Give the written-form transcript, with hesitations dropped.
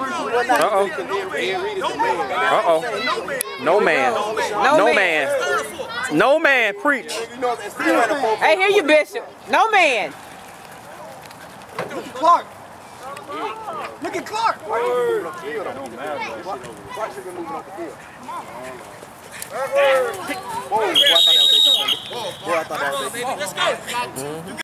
Uh-oh. Uh-oh. No man. No man. No man. Preach. Hey, hear you, Bishop. No man. Look at Clark. Look at Clark. Whoa, I thought that was